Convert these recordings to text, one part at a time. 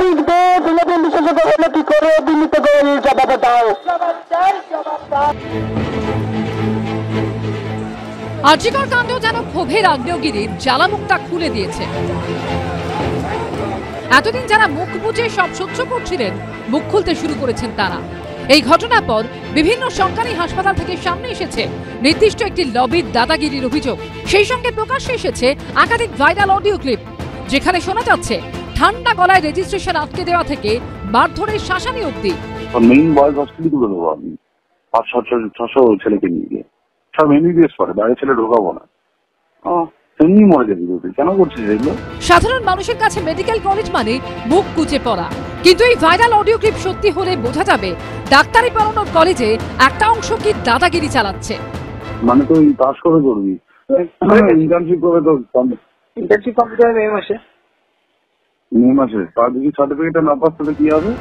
আরজিকর কাণ্ড যেন ক্ষোভের আগ্নেয়গিরির জ্বালামুখটা খুলে দিয়েছে। এতদিন যারা মুখ বুজে সব সহ্য করছিলেন, মুখ খুলতে শুরু করেছেন তারা। এই ঘটনার পর বিভিন্ন সরকারি হাসপাতাল থেকে সামনে এসেছে নির্দিষ্ট একটি লবির দাদাগিরির অভিযোগ। সেই সঙ্গে প্রকাশ্যে এসেছে একাধিক ভাইরাল অডিও ক্লিপ, যেখানে শোনা যাচ্ছে ঠান্ডা গলায় রেজিস্ট্রেশন আটকে দেওয়া থেকে মারধরের শাসানি অবধি। মেইন বয়েজ হসপিটাল তুলে দেবো আমি 500-600 ছেলেকে নিয়ে গিয়ে, সব এমবিবিএস পড়ে, বাইরে ছেলে ঢোকাবো না। তেমনি মরে যাবি, কেন করছিস এগুলো? সাধারণ মানুষের কাছে মেডিকেল কলেজ মানে মুখ কুচে পড়া, কিন্তু এই ভাইরাল অডিও ক্লিপ সত্যি হলে বোঝা যাবে ডাক্তারি পড়ানোর কলেজে একটা অংশ কি দাদাগিরি চালাচ্ছে। মানে তুই পাস করে করবি, ইন্টার্নশিপ করবে, তো ইন্টার্নশিপ কমপ্লিট হবে মে মাসে। তার যদি সার্টিফিকেটটা না পাস তাহলে কি হবে?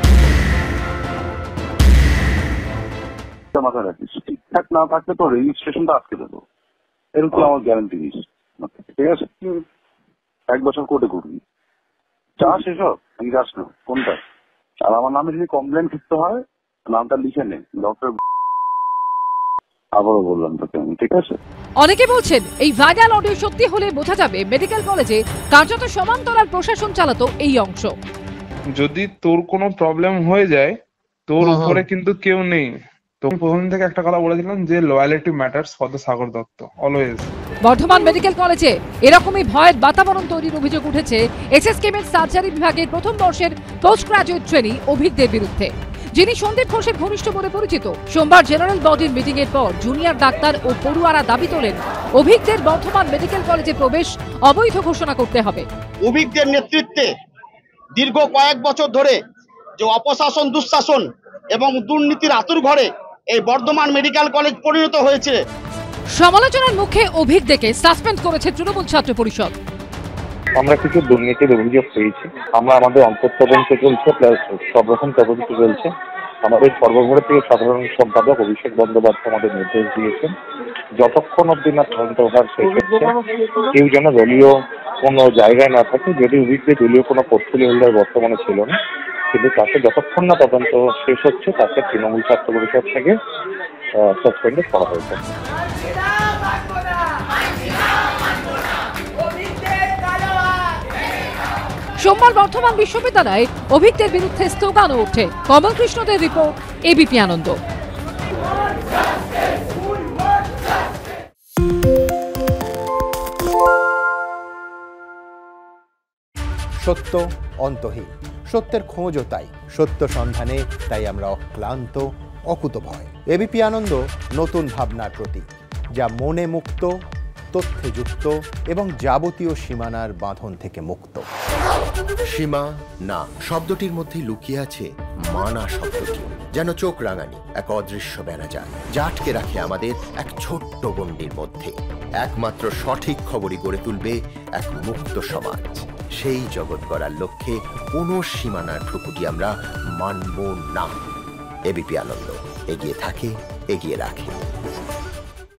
মাথায় রাখিস, ঠিকঠাক না থাকলে তো রেজিস্ট্রেশনটা আটকে দেবো, এরকম আমার গ্যারান্টি দিস। ঠিক আছে, 1 বছর কোর্টে করবি, চাস এসব নাকি যাস না কোনটা? আর আমার নামে যদি কমপ্লেন করতে হয়, নামটা লিখে নে, ডক্টর। আবারও বললাম তোকে আমি, ঠিক আছে? অনেকে বলছেন এই ভাইরাল অডিও সত্যি হলে বোঝা যাবে মেডিকেল কলেজে কার্যত সমান্তরাল প্রশাসন চালাতো এই অংশ। যদি তোর কোনো প্রবলেম হয়ে যায়, তোর উপরে কিন্তু কেউ নেই। তো প্রথম থেকে একটা কথা বলেছিলাম যে loyalty matters for the Sagar Dutta always. Bardhaman medical কলেজে এরকমই ভয়ের বাতাবরণ তৈরির অভিযোগ উঠেছে এসএসকেএম সার্জারি বিভাগের প্রথম বর্ষের পোস্ট গ্রাজুয়েট ট্রেনি অভিজ্ঞদের বিরুদ্ধে, যিনি সন্দীপ ঘোষের ঘনিষ্ঠ বলে পরিচিত। সোমবার জেনারেল বডির মিটিং এর পর জুনিয়র ডাক্তার ও পড়ুয়ারা দাবি তোলেন অভিজ্ঞদের বর্ধমান মেডিকেল কলেজে প্রবেশ অবৈধ ঘোষণা করতে হবে। অভিজ্ঞদের নেতৃত্বে দীর্ঘ কয়েক বছর ধরে যে অপশাসন, দুঃশাসন এবং দুর্নীতির আতুর ঘরে এই বর্ধমান মেডিকেল কলেজ পরিণত হয়েছে। সমালোচনার মুখে অভিজ্ঞদেরকে সাসপেন্ড করেছে তৃণমূল ছাত্র পরিষদ। আমরা কিছু দুর্নীতির অভিযোগ পেয়েছি, আমরা আমাদের অন্তঃতদন্ত চলছে, প্লাস সব রকম তদন্ত চলছে। আমাদের সর্বভারতীয় থেকে সাধারণ সম্পাদক অভিষেক বন্দ্যোপাধ্যায় আমাদের নির্দেশ দিয়েছেন যতক্ষণ অব্দি না তদন্ত ভার শেষ হচ্ছে কেউ যেন দলীয় কোনো জায়গায় না থাকে। যদি অভিজ্ঞদের দলীয় কোনো পোর্টফোলিও হোল্ডার বর্তমানে ছিল না, কিন্তু তাকে যতক্ষণ না তদন্ত শেষ হচ্ছে তাকে তৃণমূল ছাত্র পরিষদ থেকে সাসপেন্ডেড করা হয়েছে। সোমবার বর্ধমান বিশ্ববিদ্যালয়ে অভিজ্ঞদের বিরুদ্ধে স্লোগানও ওঠে। কমল কৃষ্ণদের রিপোর্ট, এবিপি আনন্দ। সত্য অন্তহীন, সত্যের খোঁজও তাই, সত্য সন্ধানে তাই আমরা অক্লান্ত, অকুতভয়। এবিপি আনন্দ নতুন ভাবনার প্রতীক, যা মনে মুক্ত, তথ্যে যুক্ত এবং যাবতীয় সীমানার বাঁধন থেকে মুক্ত। সীমা না শব্দটির মধ্যেই লুকিয়ে আছে মানা শব্দটি, যেন চোখ রাঙানি এক অদৃশ্য বেড়াজাল, যা আটকে রাখে আমাদের এক ছোট্ট গণ্ডির মধ্যে। একমাত্র সঠিক খবরই গড়ে তুলবে এক মুক্ত সমাজ। সেই জগৎ গড়ার লক্ষ্যে কোনো সীমানার ঠুকুটি আমরা মানব না। এবিপি আনন্দ এগিয়ে থাকে, এগিয়ে রাখে।